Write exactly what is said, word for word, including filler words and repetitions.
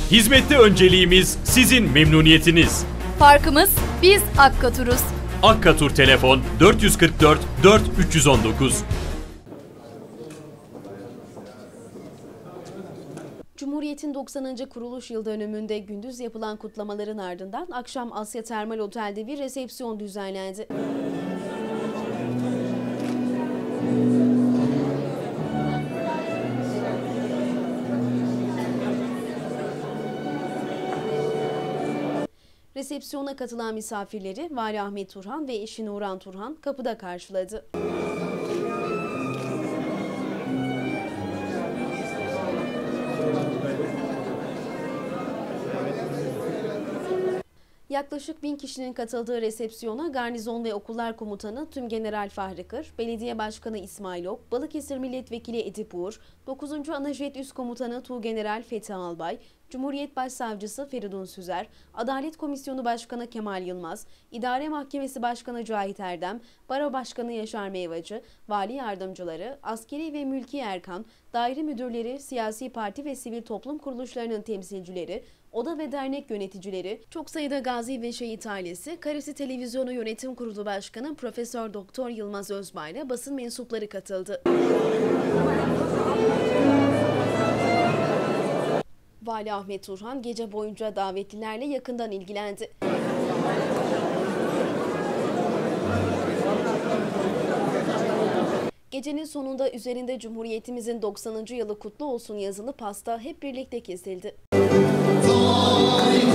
Hizmette önceliğimiz sizin memnuniyetiniz. Farkımız biz Akkatur'uz. Akkatur telefon dört yüz kırk dört dört üç yüz on dokuz. Cumhuriyet'in doksanıncı kuruluş yıl dönümünde gündüz yapılan kutlamaların ardından akşam Asya Termal Otel'de bir resepsiyon düzenlendi. Resepsiyona katılan misafirleri Vali Ahmet Turhan ve eşi Nuran Turhan kapıda karşıladı. Yaklaşık bin kişinin katıldığı resepsiyona Garnizon ve Okullar Komutanı Tümgeneral Fahri Kır, Belediye Başkanı İsmail Ok, Balıkesir Milletvekili Edip Uğur, dokuzuncu Anajet Üst Komutanı Tuğgeneral Fethi Albay, Cumhuriyet Başsavcısı Feridun Süzer, Adalet Komisyonu Başkanı Kemal Yılmaz, İdare Mahkemesi Başkanı Cahit Erdem, Baro Başkanı Yaşar Meyvacı, Vali Yardımcıları, askeri ve mülki erkan, daire müdürleri, siyasi parti ve sivil toplum kuruluşlarının temsilcileri, oda ve dernek yöneticileri, çok sayıda gazi ve şehit ailesi, Karesi Televizyonu Yönetim Kurulu Başkanı Profesör Doktor Yılmaz Özbay ile basın mensupları katıldı. Vali Ahmet Turhan gece boyunca davetlilerle yakından ilgilendi. Gecenin sonunda üzerinde Cumhuriyetimizin doksanıncı yılı kutlu olsun yazılı pasta hep birlikte kesildi.